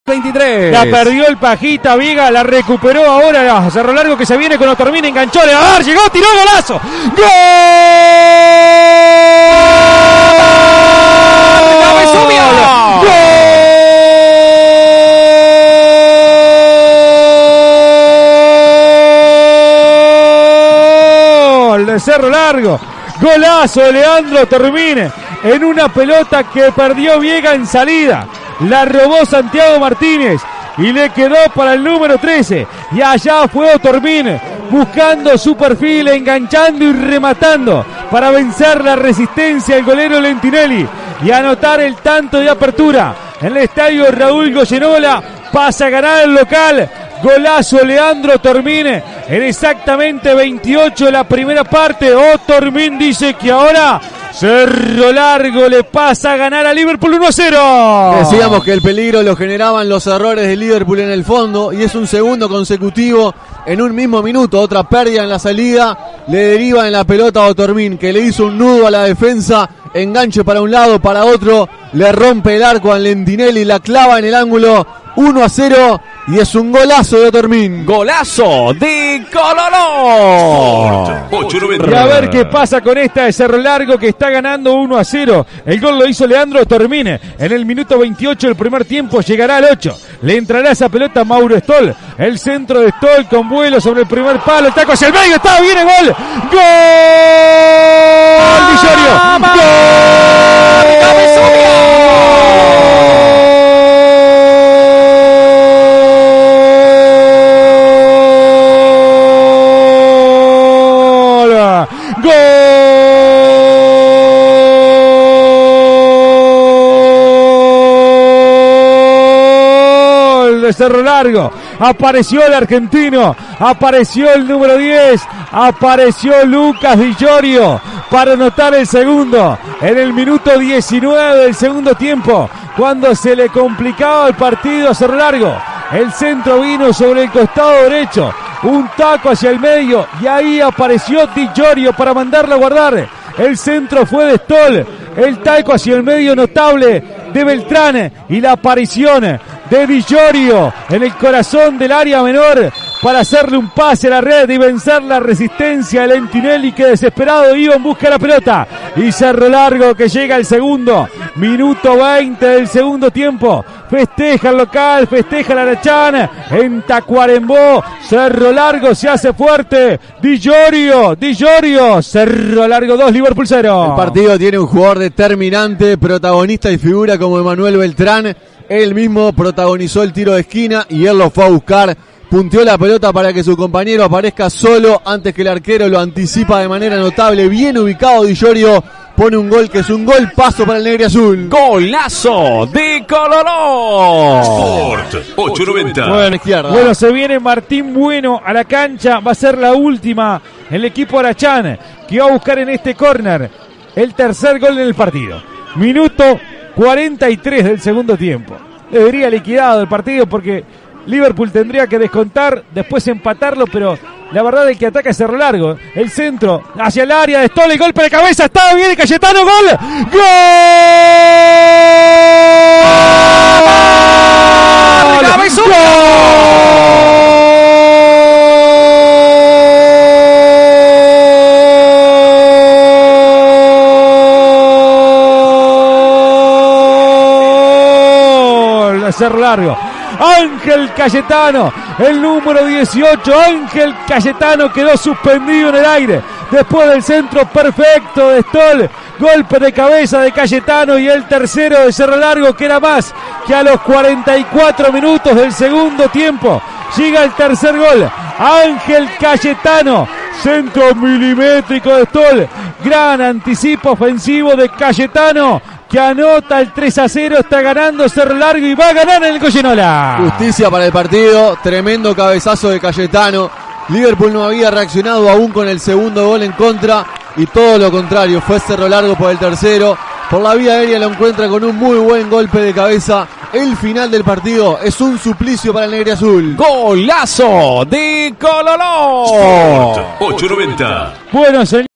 23. La perdió el Pajita Viga, la recuperó ahora Cerro Largo que se viene con Otormín, enganchó, le va a dar, llegó, tiró, golazo. ¡Gol! ¡Gol de Cerro Largo! Golazo de Leandro Otormín en una pelota que perdió Viega en salida. La robó Santiago Martínez y le quedó para el número 13. Y allá fue Otormín buscando su perfil, enganchando y rematando para vencer la resistencia del golero Lentinelli y anotar el tanto de apertura. En el estadio Raúl Goyenola pasa a ganar el local. Golazo Leandro Otormín en exactamente 28 de la primera parte. Otormín dice que ahora Cerro Largo le pasa a ganar a Liverpool 1-0. Decíamos que el peligro lo generaban los errores de Liverpool en el fondo y es un segundo consecutivo en un mismo minuto. Otra pérdida en la salida, le deriva en la pelota a Otormín, que le hizo un nudo a la defensa, enganche para un lado, para otro, le rompe el arco a Lentinelli, la clava en el ángulo. 1-0 y es un golazo de Otormín. Golazo de Coloró. Y a ver qué pasa con esta de Cerro Largo que está ganando 1-0. El gol lo hizo Leandro Otormín en el minuto 28 del primer tiempo, llegará al 8. Le entrará esa pelota a Mauro Stoll. El centro de Stoll con vuelo sobre el primer palo. El taco hacia el medio, está bien el gol. ¡Gol! Villorio. Cerro Largo, apareció el argentino, apareció el número 10, apareció Lucas Di Giorgio para anotar el segundo en el minuto 19 del segundo tiempo, cuando se le complicaba el partido a Cerro Largo. El centro vino sobre el costado derecho, un taco hacia el medio y ahí apareció Di Giorgio para mandarlo a guardar. El centro fue de Stoll, el taco hacia el medio notable de Beltrán y la aparición de Di Giorgio en el corazón del área menor para hacerle un pase a la red y vencer la resistencia de Lentinelli, que desesperado iba en busca de la pelota. Y Cerro Largo que llega al segundo, minuto 20 del segundo tiempo. Festeja el local, festeja el Arachán en Tacuarembó. Cerro Largo se hace fuerte. Di Giorgio, Cerro Largo 2, Liverpool 0. El partido tiene un jugador determinante, protagonista y figura como Emanuel Beltrán. Él mismo protagonizó el tiro de esquina y él lo fue a buscar. Punteó la pelota para que su compañero aparezca solo antes que el arquero lo anticipa de manera notable. Bien ubicado Di Giorgio, pone un gol que es un gol paso para el negro y azul. Golazo de Coloró. Sport 890. Bueno, izquierda. Bueno, se viene Martín Bueno a la cancha. Va a ser la última el equipo Arachán, que va a buscar en este córner el tercer gol en el partido. Minuto 43 del segundo tiempo. Debería liquidado el partido porque Liverpool tendría que descontar, después empatarlo, pero la verdad es que ataca Cerro Largo. El centro hacia el área de Stoll, el golpe de cabeza, está bien, Cayetano, gol. ¡Gol! Cerro Largo. Ángel Cayetano, el número 18, Ángel Cayetano quedó suspendido en el aire después del centro perfecto de Stoll, golpe de cabeza de Cayetano y el tercero de Cerro Largo, que era más que a los 44 minutos del segundo tiempo. Llega el tercer gol, Ángel Cayetano, centro milimétrico de Stoll, gran anticipo ofensivo de Cayetano, que anota el 3-0, está ganando Cerro Largo y va a ganar en el Goyenola. Justicia para el partido, tremendo cabezazo de Cayetano. Liverpool no había reaccionado aún con el segundo gol en contra y todo lo contrario, fue Cerro Largo por el tercero. Por la vía aérea lo encuentra con un muy buen golpe de cabeza. El final del partido es un suplicio para el negro y azul. Golazo de Coloró. Sport 890. Bueno, señor.